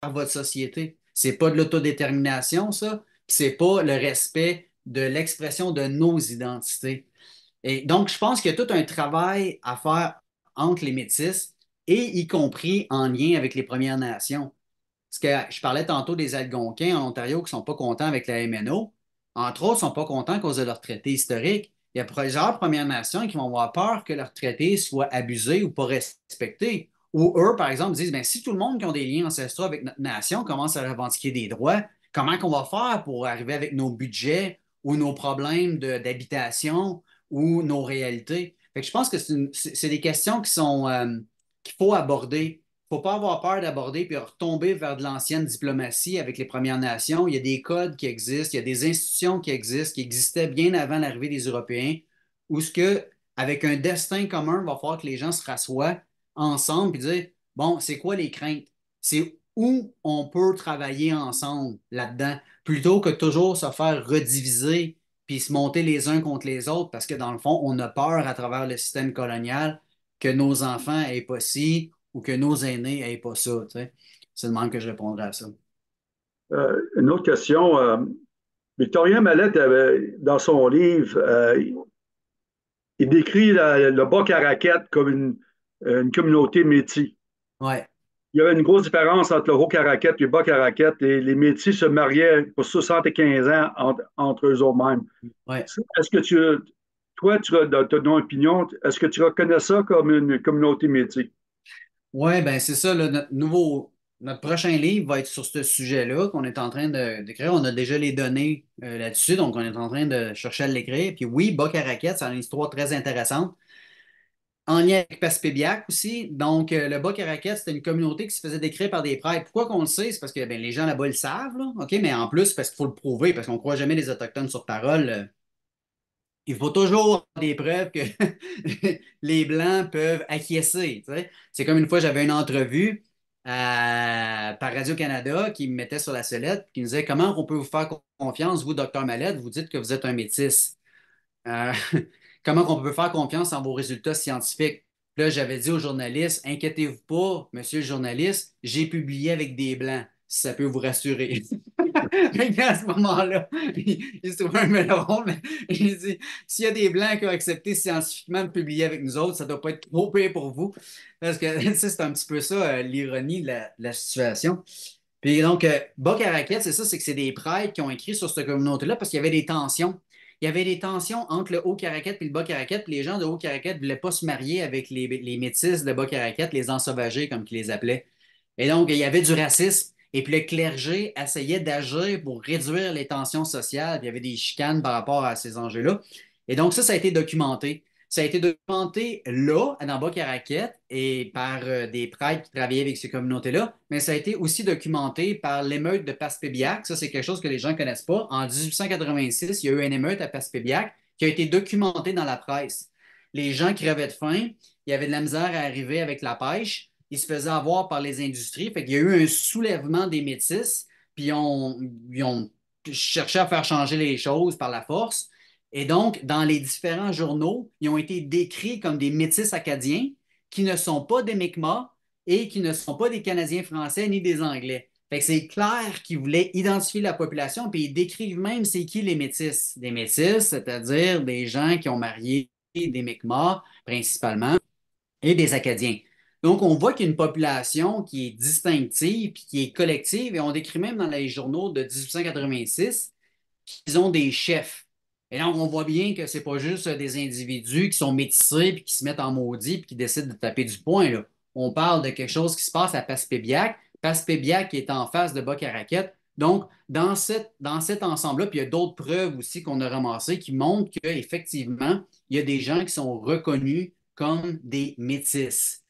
votre société. C'est pas de l'autodétermination, ça. C'est pas le respect de l'expression de nos identités. Et donc, je pense qu'il y a tout un travail à faire entre les métis et y compris en lien avec les Premières Nations. Parce que je parlais tantôt des Algonquins en Ontario qui ne sont pas contents avec la MNO. Entre autres, ils ne sont pas contents à cause de leur traité historique. Il y a plusieurs Premières Nations qui vont avoir peur que leur traité soit abusé ou pas respecté. Ou eux, par exemple, disent, ben, si tout le monde qui a des liens ancestraux avec notre nation commence à revendiquer des droits, comment qu'on va faire pour arriver avec nos budgets ou nos problèmes d'habitation ou nos réalités? Fait que je pense que c'est des questions qu'il faut aborder. Il ne faut pas avoir peur d'aborder puis retomber vers de l'ancienne diplomatie avec les Premières Nations. Il y a des codes qui existent, il y a des institutions qui existaient bien avant l'arrivée des Européens, où ce que, avec un destin commun, il va falloir que les gens se rassoient ensemble et dire, bon, c'est quoi les craintes? C'est où on peut travailler ensemble là-dedans, plutôt que toujours se faire rediviser puis se monter les uns contre les autres, parce que dans le fond, on a peur à travers le système colonial que nos enfants aient pas ci ou que nos aînés n'aient pas ça. Tu sais. C'est le même que je répondrais à ça. Une autre question. Victorien Mallette, dans son livre, il décrit le Bas-Caraquette comme une communauté métis. Ouais, Il y avait une grosse différence entre le Haut-Caraquette et le Bas-Caraquette, et les métis se mariaient pour 75 ans entre eux mêmes. ouais. Est-ce que toi, dans ton opinion, est-ce que tu reconnais ça comme une communauté métis? Ouais, ben c'est ça, là, notre prochain livre va être sur ce sujet-là qu'on est en train d'écrire. On a déjà les données là-dessus, donc on est en train de chercher à l'écrire. Puis oui, Bas-Caraquette, c'est une histoire très intéressante. En lien avec Passepébiac aussi. Donc, le Bas-Caraquette, c'était une communauté qui se faisait décrire par des prêtres. Pourquoi qu'on le sait? C'est parce que ben, les gens là-bas le savent, là, OK? Mais en plus, parce qu'il faut le prouver, parce qu'on ne croit jamais les Autochtones sur parole. Il faut toujours des preuves que les Blancs peuvent acquiescer. Tu sais. C'est comme une fois, j'avais une entrevue par Radio-Canada qui me mettait sur la sellette, qui me disait comment on peut vous faire confiance, vous, docteur Mallette, vous dites que vous êtes un métis. Euh, comment on peut faire confiance en vos résultats scientifiques? Là, j'avais dit aux journalistes, inquiétez-vous pas, monsieur le journaliste, j'ai publié avec des Blancs, si ça peut vous rassurer. Et à ce moment-là, il se trouvait un melon, mais il dit s'il y a des Blancs qui ont accepté scientifiquement de publier avec nous autres, ça ne doit pas être trop pire pour vous. Parce que c'est un petit peu ça, l'ironie de la situation. Puis donc, Bas-Caraquette, c'est ça, c'est que c'est des prêtres qui ont écrit sur cette communauté-là parce qu'il y avait des tensions. Il y avait des tensions entre le Haut-Caraquette et le Bas-Caraquette, puis les gens de Haut-Caraquette ne voulaient pas se marier avec les métis de Bas-Caraquette, les ensauvagés, comme ils les appelaient. Et donc, il y avait du racisme. Et puis le clergé essayait d'agir pour réduire les tensions sociales. Puis il y avait des chicanes par rapport à ces enjeux-là. Et donc, ça a été documenté. Ça a été documenté là, dans Bas-Caraquette, et par des prêtres qui travaillaient avec ces communautés-là, mais ça a été aussi documenté par l'émeute de Passepébiac. Ça, c'est quelque chose que les gens ne connaissent pas. En 1886, il y a eu une émeute à Passepébiac qui a été documentée dans la presse. Les gens crevaient de faim, il y avait de la misère à arriver avec la pêche, ils se faisaient avoir par les industries. Fait qu'il y a eu un soulèvement des métis, puis ils ont cherché à faire changer les choses par la force. Et donc, dans les différents journaux, ils ont été décrits comme des métis acadiens qui ne sont pas des Mi'kmaq et qui ne sont pas des Canadiens français ni des Anglais. Fait que c'est clair qu'ils voulaient identifier la population, puis ils décrivent même c'est qui les métis. Des métis, c'est-à-dire des gens qui ont marié des Mi'kmaq principalement et des Acadiens. Donc, on voit qu'il y a une population qui est distinctive puis qui est collective, et on décrit même dans les journaux de 1886 qu'ils ont des chefs. Et là, on voit bien que c'est pas juste des individus qui sont métissés puis qui se mettent en maudit puis qui décident de taper du poing, là. On parle de quelque chose qui se passe à Passepébiac. Passepébiac qui est en face de Boc-à-Raquette. Donc, dans cet ensemble-là, puis il y a d'autres preuves aussi qu'on a ramassées qui montrent qu'effectivement, il y a des gens qui sont reconnus comme des métis.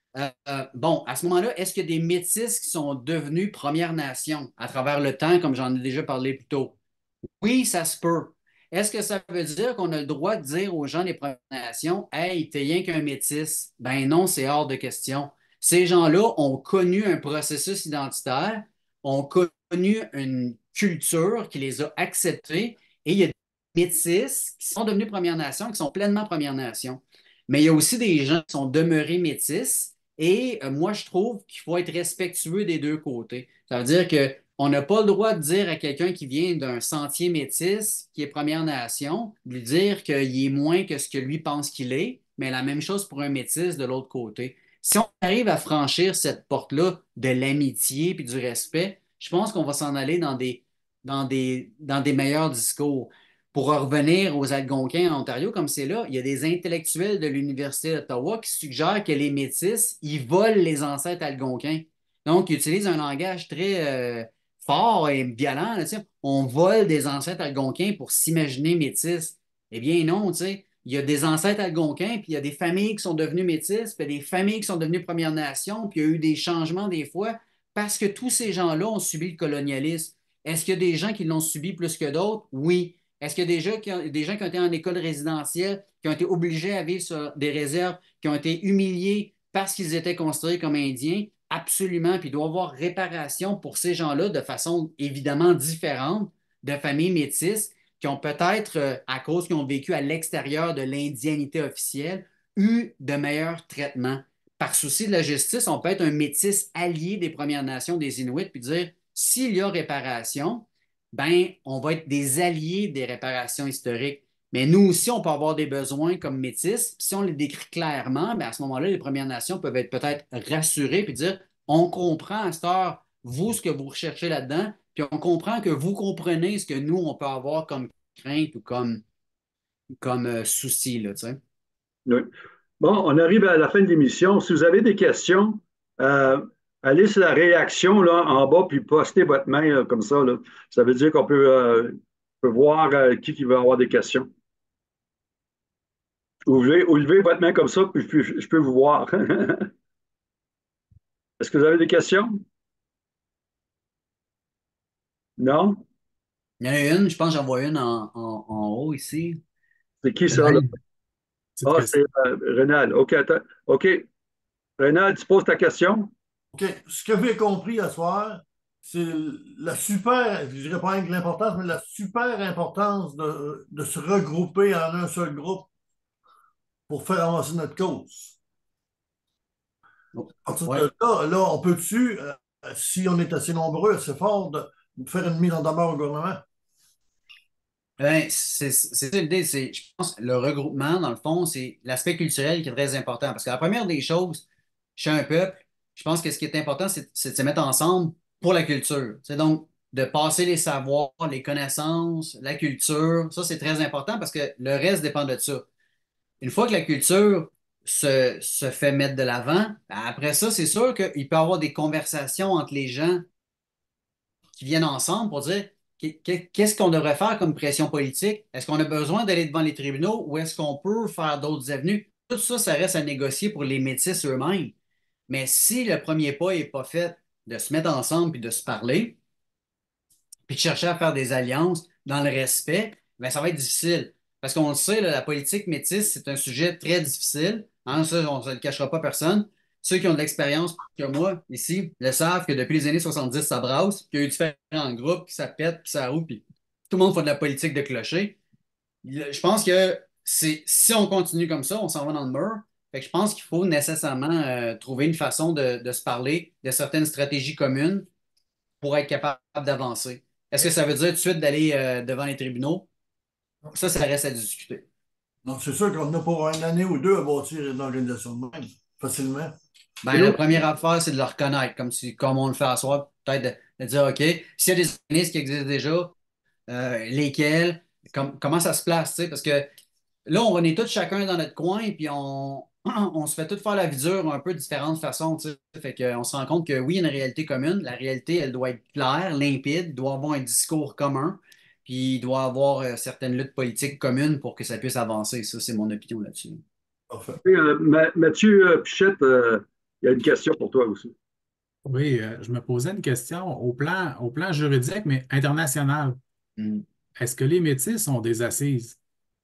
Bon, à ce moment-là, est-ce qu'il y a des métis qui sont devenus Premières Nations à travers le temps, comme j'en ai déjà parlé plus tôt? Oui, ça se peut. Est-ce que ça veut dire qu'on a le droit de dire aux gens des Premières Nations, hey, t'es rien qu'un métis? Ben non, c'est hors de question. Ces gens-là ont connu un processus identitaire, ont connu une culture qui les a acceptés, et il y a des métis qui sont devenus Premières Nations, qui sont pleinement Premières Nations. Mais il y a aussi des gens qui sont demeurés métis Et moi, je trouve qu'il faut être respectueux des deux côtés. Ça veut dire qu'on n'a pas le droit de dire à quelqu'un qui vient d'un sentier métis, qui est Première Nation, de lui dire qu'il est moins que ce que lui pense qu'il est, mais la même chose pour un métis de l'autre côté. Si on arrive à franchir cette porte-là de l'amitié puis du respect, je pense qu'on va s'en aller dans des meilleurs discours. Pour revenir aux Algonquins en Ontario, comme c'est là, il y a des intellectuels de l'Université d'Ottawa qui suggèrent que les Métis, ils volent les ancêtres algonquins. Donc, ils utilisent un langage très fort et violent, là, tu sais. On vole des ancêtres algonquins pour s'imaginer Métis. Eh bien, non, tu sais. Il y a des ancêtres algonquins, puis il y a des familles qui sont devenues métisses, puis il y a des familles qui sont devenues Premières Nations, puis il y a eu des changements des fois, parce que tous ces gens-là ont subi le colonialisme. Est-ce qu'il y a des gens qui l'ont subi plus que d'autres? Oui. Est-ce qu'il y a des gens qui ont été en école résidentielle, qui ont été obligés à vivre sur des réserves, qui ont été humiliés parce qu'ils étaient considérés comme Indiens? Absolument. Puis il doit y avoir réparation pour ces gens-là de façon évidemment différente de familles métisses qui ont peut-être, à cause qu'ils ont vécu à l'extérieur de l'indianité officielle, eu de meilleurs traitements. Par souci de la justice, on peut être un métis allié des Premières Nations, des Inuits, puis dire s'il y a réparation, ben, on va être des alliés des réparations historiques. Mais nous aussi, on peut avoir des besoins comme métis. Puis si on les décrit clairement, ben à ce moment-là, les Premières Nations peuvent être peut-être rassurées puis dire on comprend à cette heure, vous, ce que vous recherchez là-dedans, puis on comprend que vous comprenez ce que nous, on peut avoir comme crainte ou comme souci, là, tu sais. Oui. Bon, on arrive à la fin de l'émission. Si vous avez des questions, euh, allez sur la réaction là, en bas, puis postez votre main comme ça, là. Ça veut dire qu'on peut voir qui va avoir des questions. Ou levez votre main comme ça, puis je peux vous voir. Est-ce que vous avez des questions? Non? Il y en a une, je pense que j'en vois une en haut ici. C'est qui ça, là? Renal, petite Ah, c'est question. Rénal. OK, attends. OK. Rénal, tu poses ta question? OK. Ce que j'ai compris à soir, c'est la super, je dirais pas rien que l'importance, mais la super importance de se regrouper en un seul groupe pour faire avancer notre cause. À partir Ouais. de là, on peut-tu, si on est assez nombreux, assez fort, de faire une mise en demeure au gouvernement? Ben, c'est ça l'idée, je pense, le regroupement, dans le fond, c'est l'aspect culturel qui est très important. Parce que la première des choses, chez un peuple, je pense que ce qui est important, c'est de se mettre ensemble pour la culture. C'est donc de passer les savoirs, les connaissances, la culture. Ça, c'est très important parce que le reste dépend de ça. Une fois que la culture se fait mettre de l'avant, ben après ça, c'est sûr qu'il peut y avoir des conversations entre les gens qui viennent ensemble pour dire qu'est-ce qu'on devrait faire comme pression politique? Est-ce qu'on a besoin d'aller devant les tribunaux ou est-ce qu'on peut faire d'autres avenues? Tout ça, ça reste à négocier pour les métis eux-mêmes. Mais si le premier pas n'est pas fait de se mettre ensemble puis de se parler, puis de chercher à faire des alliances dans le respect, ben, ça va être difficile. Parce qu'on le sait, là, la politique métisse, c'est un sujet très difficile. Hein, ça, on ne le cachera pas personne. Ceux qui ont de l'expérience que moi, ici, le savent que depuis les années 70, ça brasse, qu'il y a eu différents groupes, qui ça pète, puis ça roule, puis tout le monde fait de la politique de clocher. Je pense que si on continue comme ça, on s'en va dans le mur. Fait que je pense qu'il faut nécessairement trouver une façon de se parler de certaines stratégies communes pour être capable d'avancer. Est-ce que ça veut dire tout de suite d'aller devant les tribunaux? Ça reste à discuter. Donc, c'est sûr qu'on a pour une année ou deux à bâtir une organisation de même, facilement. Ben, la première affaire, c'est de le reconnaître, comme on le fait à soi, peut-être de dire, OK, s'il y a des organismes qui existent déjà, lesquels, comment ça se place, tu sais, parce que là, on est tous chacun dans notre coin, puis on se fait tous faire la vie dure un peu de différentes façons, tu sais. Fait qu'on se rend compte que oui, il y a une réalité commune. La réalité, elle doit être claire, limpide, il doit avoir un discours commun, puis il doit avoir certaines luttes politiques communes pour que ça puisse avancer. Ça, c'est mon opinion là-dessus. Parfait. Mathieu Pichette, il y a une question pour toi aussi. Oui, je me posais une question au plan juridique, mais international. Hmm. Est-ce que les Métis ont des assises?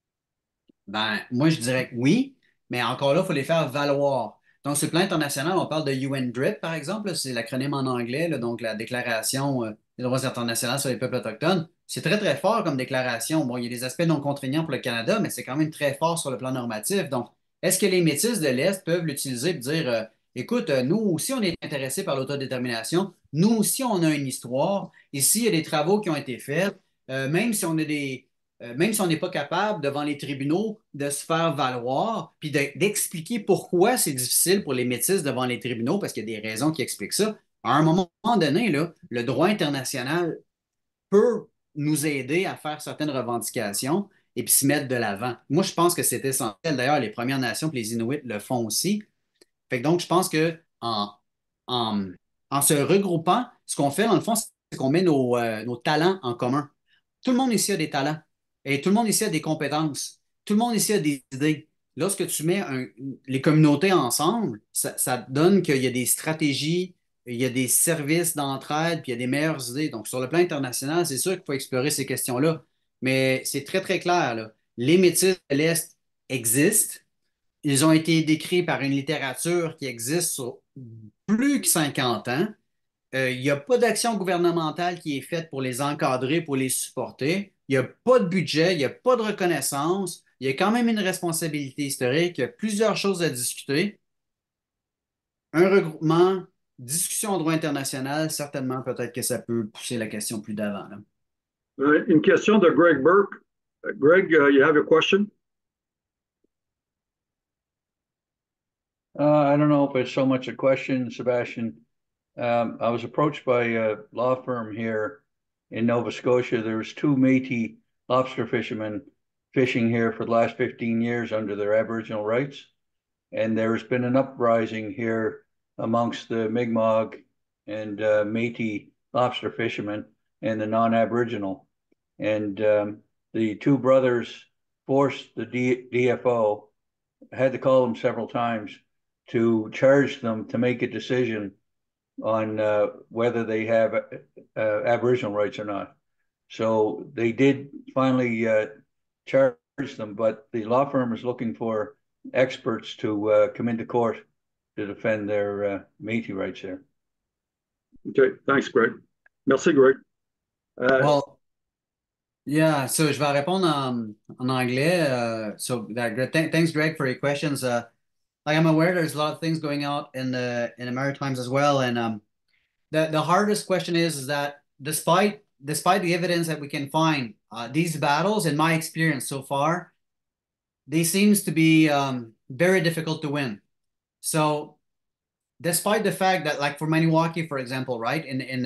Ben, moi, je dirais que oui, mais encore là, il faut les faire valoir. Donc, sur le plan international, on parle de UNDRIP, par exemple, là, c'est l'acronyme en anglais, là, donc la Déclaration des droits internationaux sur les peuples autochtones. C'est très, très fort comme déclaration. Bon, il y a des aspects non contraignants pour le Canada, mais c'est quand même très fort sur le plan normatif. Donc, est-ce que les Métis de l'Est peuvent l'utiliser et dire, écoute, nous aussi, on est intéressés par l'autodétermination. Nous aussi, on a une histoire. Ici, il y a des travaux qui ont été faits. Même si on a même si on n'est pas capable, devant les tribunaux, de se faire valoir, puis d'expliquer pourquoi c'est difficile pour les Métis devant les tribunaux, parce qu'il y a des raisons qui expliquent ça. À un moment donné, là, le droit international peut nous aider à faire certaines revendications et puis s'y mettre de l'avant. Moi, je pense que c'est essentiel. D'ailleurs, les Premières Nations et les Inuits le font aussi. Fait que donc, je pense que en, en se regroupant, ce qu'on fait, dans le fond, c'est qu'on met nos talents en commun. Tout le monde ici a des talents et tout le monde ici a des compétences. Tout le monde ici a des idées. Lorsque tu mets les communautés ensemble, ça donne qu'il y a des stratégies, il y a des services d'entraide, puis il y a des meilleures idées. Donc, sur le plan international, c'est sûr qu'il faut explorer ces questions-là. Mais c'est très, très clair, là. Les Métis de l'Est existent. Ils ont été décrits par une littérature qui existe sur plus que 50 ans. Il n'y a pas d'action gouvernementale qui est faite pour les encadrer, pour les supporter. Il n'y a pas de budget, il n'y a pas de reconnaissance. Il y a quand même une responsabilité historique. Il y a plusieurs choses à discuter. Un regroupement, discussion en droit international, certainement, peut-être que ça peut pousser la question plus d'avant, là. Une question de Greg Burke. Greg, you have a question? I don't know if it's so much a question, Sebastian. I was approached by a law firm here in Nova Scotia. There's two Métis lobster fishermen fishing here for the last 15 years under their Aboriginal rights. And there's been an uprising here amongst the Mi'kmaq and Métis lobster fishermen and the non-Aboriginal. And the two brothers forced the DFO, had to call them several times, to charge them to make a decision on whether they have Aboriginal rights or not. So they did finally charge them, but the law firm is looking for experts to come into court to defend their Métis rights there. Okay, thanks, Greg. Merci, Greg. Well, yeah, so je vais répondre en anglais. Thanks, Greg, for your questions. Like I'm aware there's a lot of things going on in the Maritimes as well, and the hardest question is that despite the evidence that we can find, these battles, in my experience so far, they seems to be very difficult to win. So, despite the fact that, like for Maniwaki, for example, right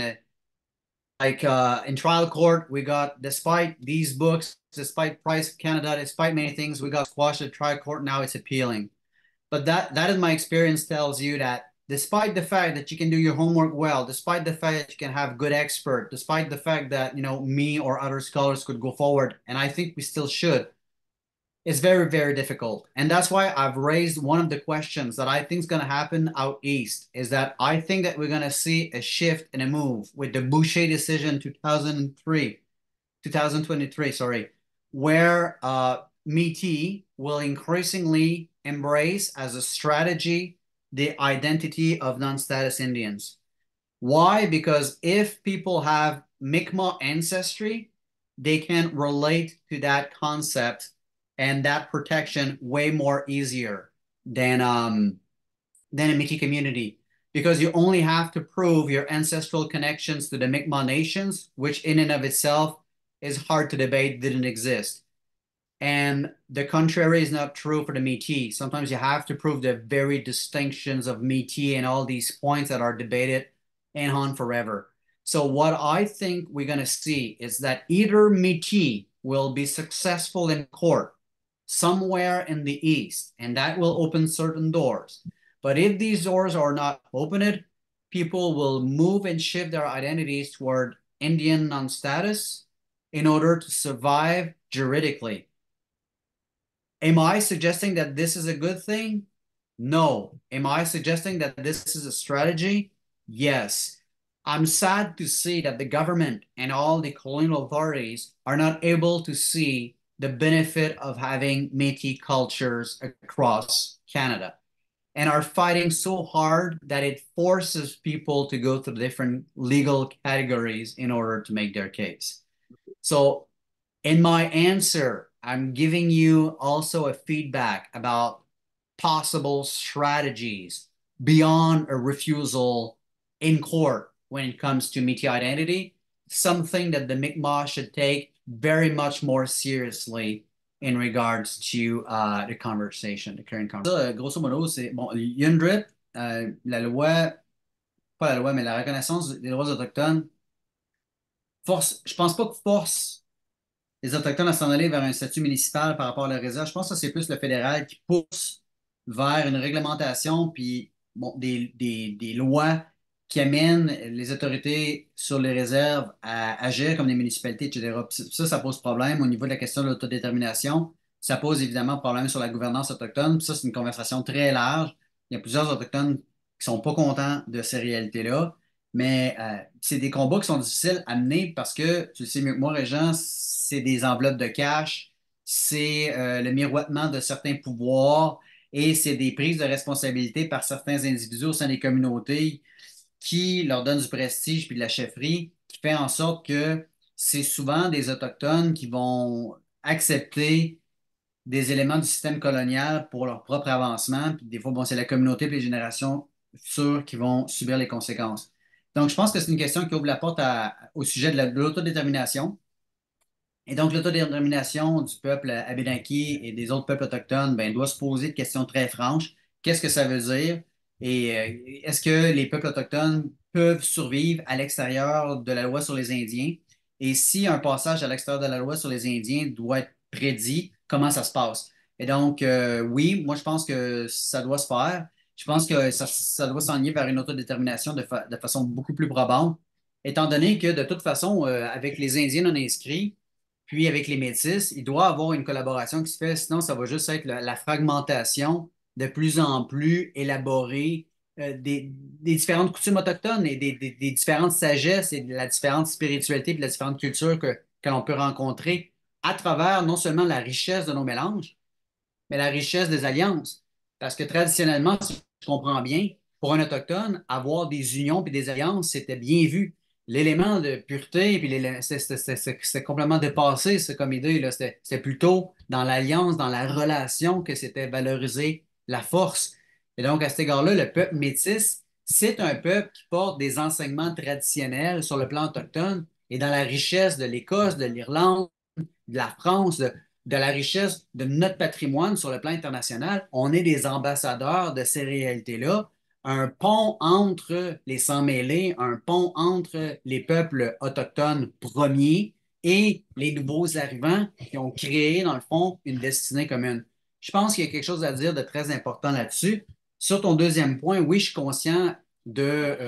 in trial court, we got, despite these books, despite Price Canada, despite many things, we got squashed at trial court. Now it's appealing. But that in my experience tells you that despite the fact that you can do your homework well, despite the fact that you can have good expert, despite the fact that, me or other scholars could go forward, and I think we still should, it's very, very difficult. And that's why I've raised one of the questions that I think is going to happen out east, is that I think that we're going to see a shift and a move with the Boucher decision 2023, sorry, where Métis will increasingly embrace as a strategy the identity of non-status Indians. Why? Because if people have Mi'kmaq ancestry, they can relate to that concept and that protection way more easier than a Métis community, because you only have to prove your ancestral connections to the Mi'kmaq nations, which in and of itself is hard to debate, didn't exist. And the contrary is not true for the Métis. Sometimes you have to prove the very distinctions of Métis and all these points that are debated and on forever. So what I think we're going to see is that either Métis will be successful in court somewhere in the east, and that will open certain doors. But if these doors are not opened, people will move and shift their identities toward Indian non-status in order to survive juridically. Am I suggesting that this is a good thing? No. Am I suggesting that this is a strategy? Yes. I'm sad to see that the government and all the colonial authorities are not able to see the benefit of having Métis cultures across Canada, and are fighting so hard that it forces people to go through different legal categories in order to make their case. So in my answer, I'm giving you also a feedback about possible strategies beyond a refusal in court when it comes to Métis identity, something that the Mi'kmaq should take very much more seriously in regards to the conversation, the current conversation. Grosso modo, c'est bon, UNDRIP, la loi, pas la loi, mais la reconnaissance des droits autochtones, je pense pas que force les Autochtones à s'en aller vers un statut municipal par rapport à leur réserve. Je pense que c'est plus le fédéral qui pousse vers une réglementation puis bon, des lois qui amènent les autorités sur les réserves à agir comme des municipalités, etc. Puis ça pose problème au niveau de la question de l'autodétermination. Ça pose évidemment problème sur la gouvernance autochtone. Puis ça, c'est une conversation très large. Il y a plusieurs Autochtones qui sont pas contents de ces réalités-là. Mais c'est des combats qui sont difficiles à mener parce que, tu le sais mieux que moi, Régent, c'est des enveloppes de cash, c'est le miroitement de certains pouvoirs et c'est des prises de responsabilité par certains individus au sein des communautés qui leur donnent du prestige puis de la chefferie, qui fait en sorte que c'est souvent des Autochtones qui vont accepter des éléments du système colonial pour leur propre avancement. Puis des fois, bon, c'est la communauté et les générations futures qui vont subir les conséquences. Donc, je pense que c'est une question qui ouvre la porte au sujet de l'autodétermination. Et donc, l'autodétermination du peuple Abénaquis et des autres peuples autochtones, ben, doit se poser de questions très franches. Qu'est-ce que ça veut dire? Et est-ce que les peuples autochtones peuvent survivre à l'extérieur de la loi sur les Indiens? Et si un passage à l'extérieur de la loi sur les Indiens doit être prédit, comment ça se passe? Et donc, oui, moi, je pense que ça doit se faire. Je pense que ça doit s'enligner vers une autodétermination de façon beaucoup plus probante, étant donné que, de toute façon, avec les Indiens non inscrits, puis avec les Métis, il doit y avoir une collaboration qui se fait, sinon ça va juste être la fragmentation de plus en plus élaborée des différentes coutumes autochtones et des différentes sagesses et de la différente spiritualité et de la différente culture que l'on peut rencontrer à travers non seulement la richesse de nos mélanges, mais la richesse des alliances. Parce que traditionnellement, si je comprends bien, pour un Autochtone, avoir des unions et des alliances, c'était bien vu. L'élément de pureté, puis c'est complètement dépassé, ça, comme idée, là. C'était plutôt dans l'alliance, dans la relation que c'était valorisé la force. Et donc, à cet égard-là, le peuple métis, c'est un peuple qui porte des enseignements traditionnels sur le plan autochtone et dans la richesse de l'Écosse, de l'Irlande, de la France, de la richesse de notre patrimoine sur le plan international. On est des ambassadeurs de ces réalités-là, un pont entre les sans-mêlés, un pont entre les peuples autochtones premiers et les nouveaux arrivants qui ont créé, dans le fond, une destinée commune. Je pense qu'il y a quelque chose à dire de très important là-dessus. Sur ton deuxième point, oui, je suis conscient de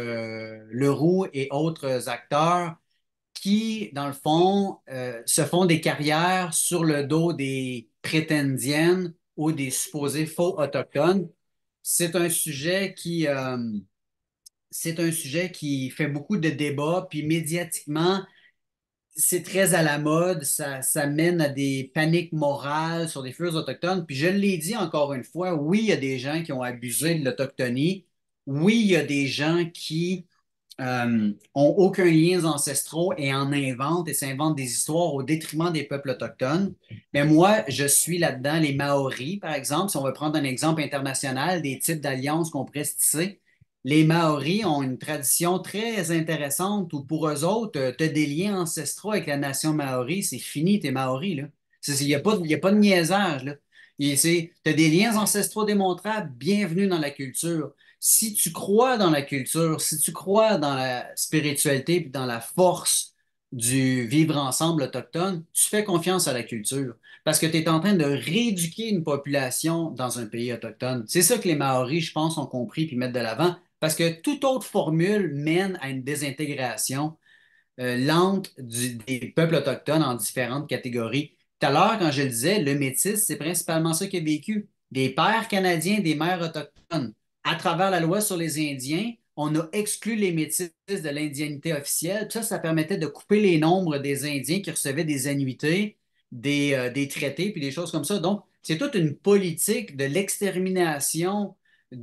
Leroux et autres acteurs qui, dans le fond, se font des carrières sur le dos des prétendiennes ou des supposés faux autochtones. C'est un sujet qui, euh, c'est un sujet qui fait beaucoup de débats, puis médiatiquement, c'est très à la mode, ça mène à des paniques morales sur des feux autochtones. Puis je l'ai dit encore une fois, oui, il y a des gens qui ont abusé de l'autochtonie. Oui, il y a des gens qui ont aucun lien ancestraux et en inventent et s'inventent des histoires au détriment des peuples autochtones. Mais moi, je suis là-dedans les Maoris, par exemple, si on veut prendre un exemple international des types d'alliances qu'on pourrait se tisser. Les Maoris ont une tradition très intéressante où pour eux autres, tu as des liens ancestraux avec la nation Maori, c'est fini, t'es Maori, là. Il n'y a pas, y a pas de niaisage, là. Tu as des liens ancestraux démontrables, bienvenue dans la culture. Si tu crois dans la culture, si tu crois dans la spiritualité et dans la force du vivre ensemble autochtone, tu fais confiance à la culture parce que tu es en train de rééduquer une population dans un pays autochtone. C'est ça que les Maoris, je pense, ont compris puis mettent de l'avant parce que toute autre formule mène à une désintégration lente des peuples autochtones en différentes catégories. Tout à l'heure, quand je le disais, le métis, c'est principalement ça qui a vécu. Des pères canadiens, des mères autochtones. À travers la loi sur les Indiens, on a exclu les métis de l'indianité officielle. Puis ça permettait de couper les nombres des Indiens qui recevaient des annuités, des traités, puis des choses comme ça. Donc, c'est toute une politique de l'extermination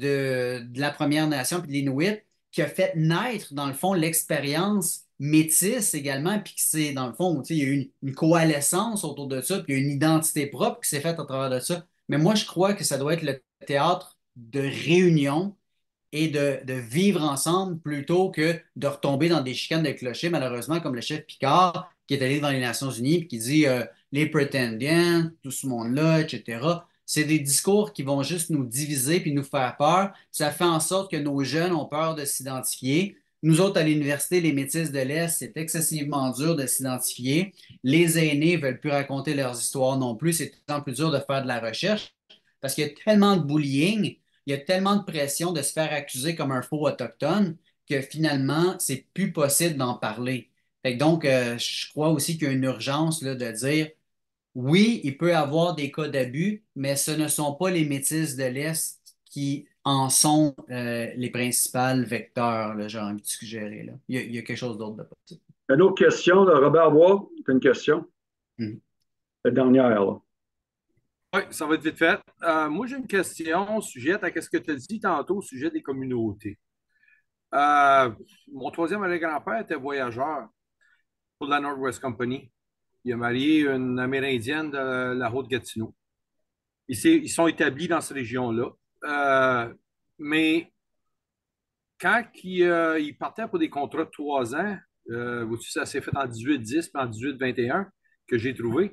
de la Première Nation puis de l'Inuit qui a fait naître, dans le fond, l'expérience métisse également, puis que c'est, dans le fond, il y a eu une coalescence autour de ça, puis il y a une identité propre qui s'est faite à travers de ça. Mais moi, je crois que ça doit être le théâtre de réunion et de vivre ensemble plutôt que de retomber dans des chicanes de clochers, malheureusement, comme le chef Picard, qui est allé devant les Nations Unies et qui dit les prétendiens, tout ce monde-là, etc. C'est des discours qui vont juste nous diviser puis nous faire peur. Ça fait en sorte que nos jeunes ont peur de s'identifier. Nous autres, à l'université, les Métis de l'Est, c'est excessivement dur de s'identifier. Les aînés ne veulent plus raconter leurs histoires non plus. C'est tout le temps plus dur de faire de la recherche parce qu'il y a tellement de bullying, il y a tellement de pression de se faire accuser comme un faux autochtone que finalement, c'est plus possible d'en parler. Fait que donc, je crois aussi qu'il y a une urgence là, de dire oui, il peut y avoir des cas d'abus, mais ce ne sont pas les Métis de l'Est qui en sont les principaux vecteurs, là, j'ai envie de suggérer. Là. Il y a quelque chose d'autre de possible. Une autre question de Robert Bois. Tu as une question? Mhm. La dernière, là. Oui, ça va être vite fait. Moi, j'ai une question sujette à ce que tu as dit tantôt au sujet des communautés. Mon troisième arrière-grand-père était voyageur pour la Northwest Company. Il a marié une Amérindienne de la Haute-Gatineau. Ils sont établis dans cette région-là. Mais quand il partait pour des contrats de 3 ans, ça s'est fait en 18-10 puis en 18-21 que j'ai trouvé,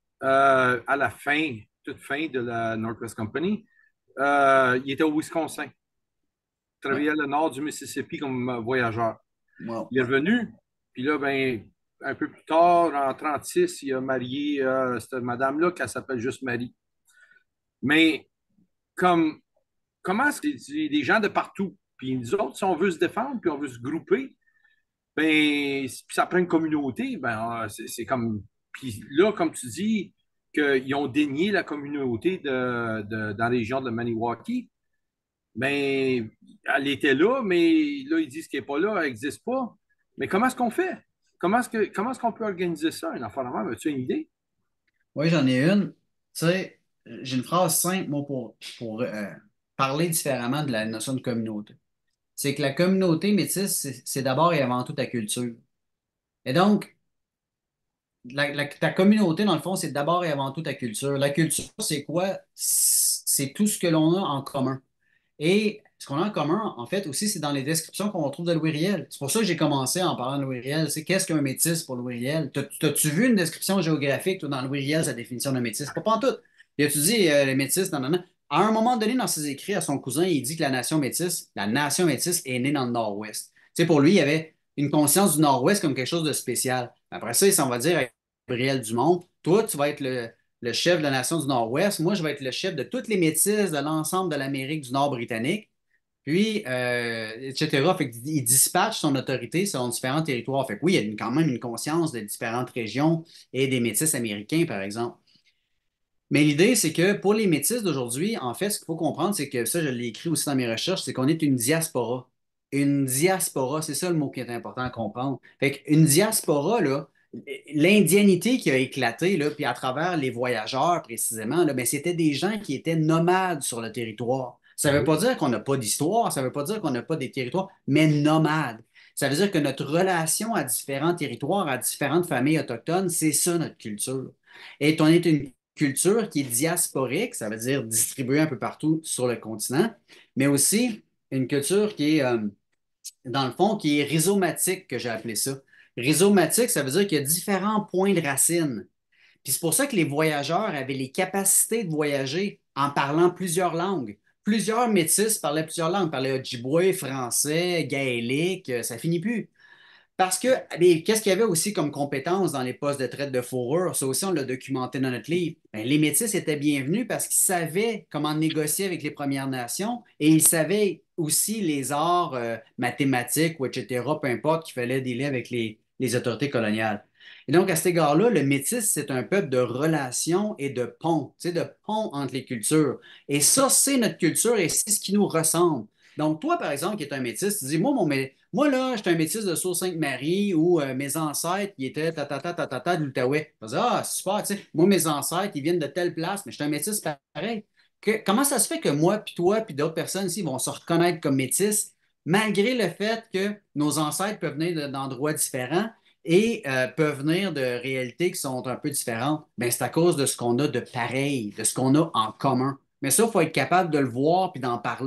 à la fin, toute fin de la Northwest Company, il était au Wisconsin. Il travaillait à le nord du Mississippi comme voyageur. Wow. Il est revenu, puis là, ben, un peu plus tard, en 36, il a marié cette madame-là, qui s'appelle juste Marie. Mais comment est-ce que c'est des gens de partout? Puis nous autres, si on veut se défendre, puis on veut se grouper, ben, puis ça prend une communauté, ben, c'est comme. Puis là, comme tu dis, qu'ils ont dénié la communauté dans la région de Maniwaki, ben, elle était là, mais là, ils disent qu'elle n'est pas là, elle n'existe pas. Mais comment est-ce qu'on fait? Comment est-ce qu'on peut organiser ça, une affaire de même? As-tu une idée? Oui, j'en ai une. Tu sais, j'ai une phrase simple, moi, pour parler différemment de la notion de communauté. C'est que la communauté métisse, c'est d'abord et avant tout ta culture. Et donc, ta communauté, dans le fond, c'est d'abord et avant tout ta culture. La culture, c'est quoi? C'est tout ce que l'on a en commun. Et ce qu'on a en commun, en fait, aussi, c'est dans les descriptions qu'on retrouve de Louis Riel. C'est pour ça que j'ai commencé en parlant de Louis Riel. C'est qu'est-ce qu'un métis pour Louis Riel? T'as-tu vu une description géographique, toi, dans Louis Riel, sa définition de métis? Pas en tout. Il a-tu dit les métis, non, non, non. À un moment donné, dans ses écrits à son cousin, il dit que la nation métisse est née dans le Nord-Ouest. Tu sais, pour lui, il y avait une conscience du Nord-Ouest comme quelque chose de spécial. Après ça, il s'en va dire à Gabriel Dumont, toi, tu vas être le chef de la nation du Nord-Ouest. Moi, je vais être le chef de toutes les métisses de l'ensemble de l'Amérique du Nord britannique. Puis, etc. Fait qu'il dispatche son autorité selon différents territoires. Fait que oui, il y a quand même une conscience de différentes régions et des métis américains, par exemple. Mais l'idée, c'est que pour les métis d'aujourd'hui, en fait, ce qu'il faut comprendre, c'est que ça, je l'ai écrit aussi dans mes recherches, c'est qu'on est une diaspora. Une diaspora, c'est ça le mot qui est important à comprendre. Fait qu'une diaspora, là, l'indianité qui a éclaté, là, puis à travers les voyageurs précisément, là, ben, c'était des gens qui étaient nomades sur le territoire. Ça ne veut pas dire qu'on n'a pas d'histoire, ça ne veut pas dire qu'on n'a pas des territoires, mais nomades. Ça veut dire que notre relation à différents territoires, à différentes familles autochtones, c'est ça notre culture. Et on est une culture qui est diasporique, ça veut dire distribuée un peu partout sur le continent, mais aussi une culture qui est, dans le fond, qui est rhizomatique, que j'ai appelé ça. Rhizomatique, ça veut dire qu'il y a différents points de racine. Puis c'est pour ça que les voyageurs avaient les capacités de voyager en parlant plusieurs langues. Plusieurs métis parlaient plusieurs langues, parlaient Ojibwe, français, gaélique, ça finit plus. Parce que, qu'est-ce qu'il y avait aussi comme compétences dans les postes de traite de fourrure? Ça aussi, on l'a documenté dans notre livre. Ben, les Métis étaient bienvenus parce qu'ils savaient comment négocier avec les Premières Nations et ils savaient aussi les arts mathématiques ou etc., peu importe, qu'il fallait dealer avec les autorités coloniales. Et donc, à cet égard-là, le Métis, c'est un peuple de relations et de ponts, tu sais, de ponts entre les cultures. Et ça, c'est notre culture et c'est ce qui nous ressemble. Donc, toi, par exemple, qui es un métis, tu dis, moi, là, je suis un métis de Sault-Sainte-Marie où mes ancêtres, ils étaient de l'Outaouais. Je dis, ah, c'est super, tu sais. Moi, mes ancêtres, ils viennent de telle place, mais je suis un métis pareil. Comment ça se fait que moi, puis toi, puis d'autres personnes ici vont se reconnaître comme métis, malgré le fait que nos ancêtres peuvent venir d'endroits différents et peuvent venir de réalités qui sont un peu différentes? Bien, c'est à cause de ce qu'on a de pareil, de ce qu'on a en commun. Mais ça, il faut être capable de le voir puis d'en parler.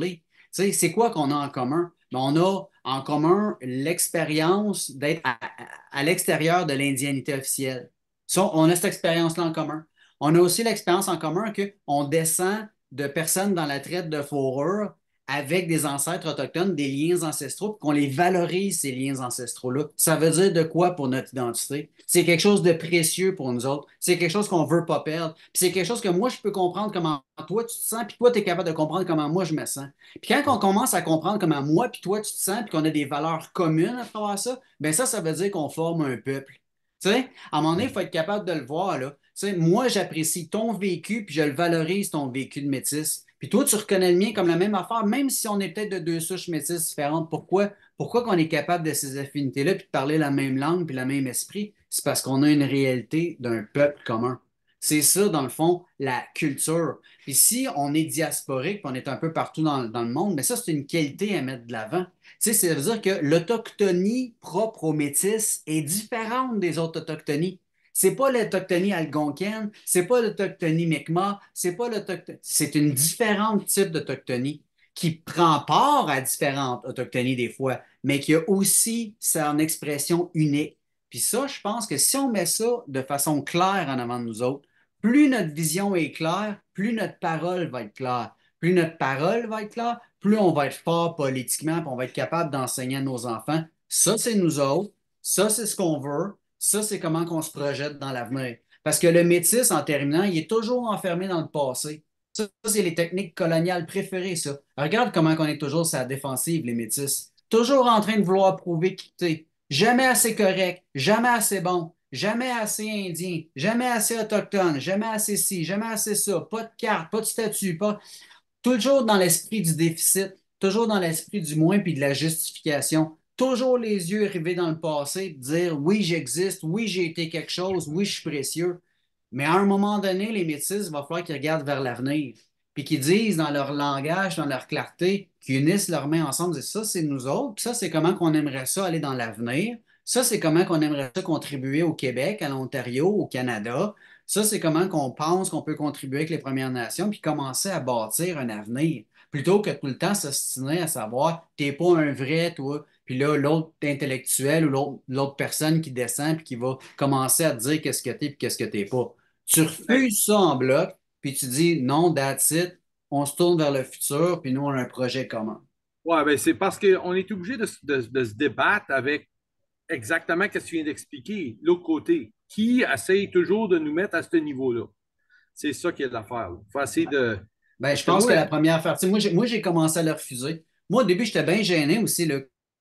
sais, c'est quoi qu'on a en commun? Ben, on a en commun l'expérience d'être à l'extérieur de l'indianité officielle. Ça, on a cette expérience-là en commun. On a aussi l'expérience en commun qu'on descend de personnes dans la traite de fourrure avec des ancêtres autochtones, des liens ancestraux, puis qu'on les valorise, ces liens ancestraux-là. Ça veut dire de quoi pour notre identité? C'est quelque chose de précieux pour nous autres. C'est quelque chose qu'on ne veut pas perdre. Puis c'est quelque chose que moi, je peux comprendre comment toi, tu te sens, puis toi, tu es capable de comprendre comment moi, je me sens. Puis quand on commence à comprendre comment moi, puis toi, tu te sens, puis qu'on a des valeurs communes à travers ça, bien ça veut dire qu'on forme un peuple. Tu sais, à un moment donné, il faut être capable de le voir, là. Tu sais, moi, j'apprécie ton vécu, puis je le valorise, ton vécu de métis. Puis toi, tu reconnais le mien comme la même affaire, même si on est peut-être de deux souches métisses différentes. Pourquoi? Pourquoi qu'on est capable de ces affinités-là, puis de parler la même langue, puis le même esprit? C'est parce qu'on a une réalité d'un peuple commun. C'est ça, dans le fond, la culture. Puis si on est diasporique, puis on est un peu partout dans le monde, mais ça, c'est une qualité à mettre de l'avant. Tu sais, ça veut dire que l'autochtonie propre aux Métis est différente des autres autochtonies. C'est pas l'autochtonie algonquienne, c'est pas l'autochtonie Mi'kmaq, c'est pas l'autochtonie. C'est une différente type d'autochtonie qui prend part à différentes autochtonies des fois, mais qui a aussi son expression unique. Puis ça, je pense que si on met ça de façon claire en avant de nous autres, plus notre vision est claire, plus notre parole va être claire. Plus notre parole va être claire, plus on va être fort politiquement, puis on va être capable d'enseigner à nos enfants. Ça, c'est nous autres. Ça, c'est ce qu'on veut. Ça, c'est comment on se projette dans l'avenir. Parce que le métis, en terminant, il est toujours enfermé dans le passé. Ça, c'est les techniques coloniales préférées, ça. Regarde comment on est toujours sur la défensive, les métis. Toujours en train de vouloir prouver qu'il est jamais assez correct, jamais assez bon, jamais assez indien, jamais assez autochtone, jamais assez ci, jamais assez ça. Pas de carte, pas de statut, pas toujours dans l'esprit du déficit, toujours dans l'esprit du moins puis de la justification, toujours les yeux rivés dans le passé, dire oui, j'existe, oui, j'ai été quelque chose, oui, je suis précieux. Mais à un moment donné, les métis, il va falloir qu'ils regardent vers l'avenir, puis qu'ils disent dans leur langage, dans leur clarté, qu'ils unissent leurs mains ensemble, disent ça, c'est nous autres, puis ça, c'est comment qu'on aimerait ça aller dans l'avenir. Ça, c'est comment qu'on aimerait ça contribuer au Québec, à l'Ontario, au Canada. Ça, c'est comment qu'on pense qu'on peut contribuer avec les Premières Nations, puis commencer à bâtir un avenir, plutôt que tout le temps s'ostiner à savoir, t'es pas un vrai, toi, puis là, l'autre intellectuel ou l'autre personne qui descend, puis qui va commencer à te dire qu'est-ce que t'es, puis qu'est-ce que t'es pas. Tu refuses ça en bloc, puis tu dis, non, that's it, on se tourne vers le futur, puis nous, on a un projet commun. Ouais, ben c'est parce qu'on est obligé de se débattre avec exactement ce que tu viens d'expliquer, l'autre côté, qui essaye toujours de nous mettre à ce niveau-là. C'est ça qui est l'affaire. Il faut essayer de. Ben, Parce je que pense que moi, la première partie, moi, j'ai commencé à le refuser. Moi, au début, j'étais bien gêné aussi, là.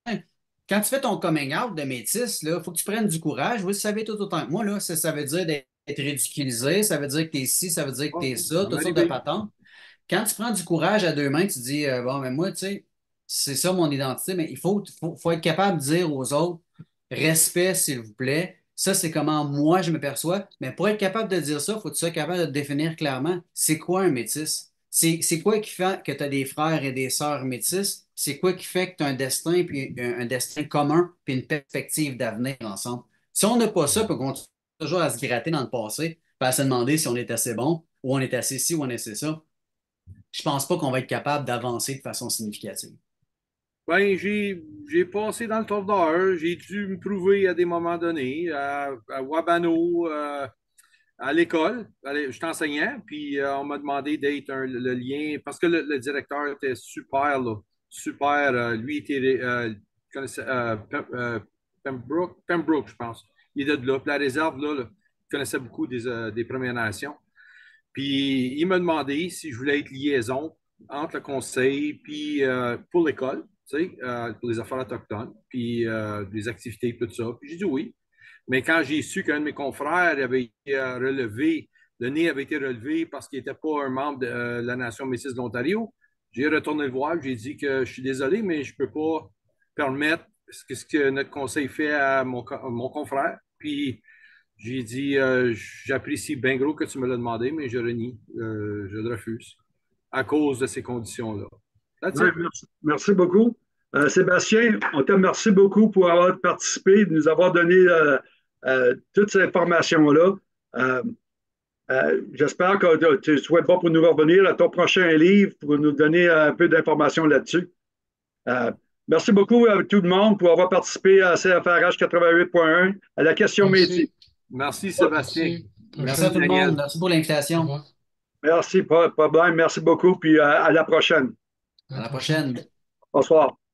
Quand tu fais ton coming out de métis, il faut que tu prennes du courage. Vous le savez tout autant que moi, là, ça veut dire d'être ridiculisé, ça veut dire que tu es ci, ça veut dire que tu es ça, ça toutes m'est sortes de arrivé. patentes. Quand tu prends du courage à deux mains, tu dis, bon, mais moi, tu sais, c'est ça mon identité, mais il faut être capable de dire aux autres, respect, s'il vous plaît. Ça, c'est comment moi je me perçois. Mais pour être capable de dire ça, il faut que tu sois capable de définir clairement c'est quoi un métis. C'est quoi qui fait que tu as des frères et des sœurs métis? C'est quoi qui fait que tu as un destin, puis un destin commun, puis une perspective d'avenir ensemble? Si on n'a pas ça, puis qu'on continue toujours à se gratter dans le passé, puis à se demander si on est assez bon, ou on est assez ci, ou on est assez ça, je pense pas qu'on va être capable d'avancer de façon significative. Ben, j'ai passé dans le tour d'heure. J'ai dû me prouver à des moments donnés, à Wabano, à l'école. Je t'enseignais, puis on m'a demandé d'être le lien, parce que le directeur était super, là, super. Lui était, connaissait, Pembroke, je pense. Il est de là. Puis la réserve, là, il connaissait beaucoup des Premières Nations. Puis il m'a demandé si je voulais être liaison entre le conseil puis pour l'école, tu sais, pour les affaires autochtones, puis les activités, tout ça. Puis j'ai dit oui. Mais quand j'ai su qu'un de mes confrères avait été relevé, le nez avait été relevé parce qu'il n'était pas un membre de la Nation métisse de l'Ontario, j'ai retourné le voir, j'ai dit que je suis désolé, mais je ne peux pas permettre ce que notre conseil fait à mon confrère. Puis j'ai dit, j'apprécie bien gros que tu me l'as demandé, mais je renie, je le refuse à cause de ces conditions-là. That's Ouais, it. merci beaucoup. Sébastien, on te remercie beaucoup pour avoir participé, de nous avoir donné toutes ces informations-là. Euh, J'espère que tu souhaites pas pour nous revenir à ton prochain livre pour nous donner un peu d'informations là-dessus. Euh, Merci beaucoup à tout le monde pour avoir participé à CFRH 88.1 à la question métier. Merci, Sébastien. Merci à tout le monde. Merci pour l'invitation. Merci, pas de problème. Merci beaucoup. Puis à la prochaine. À la prochaine. Bonsoir.